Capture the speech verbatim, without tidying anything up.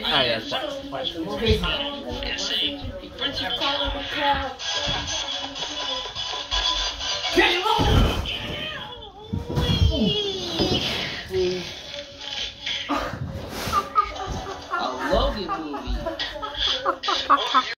Alright, let's watch. Watch the movie. A Logan movie.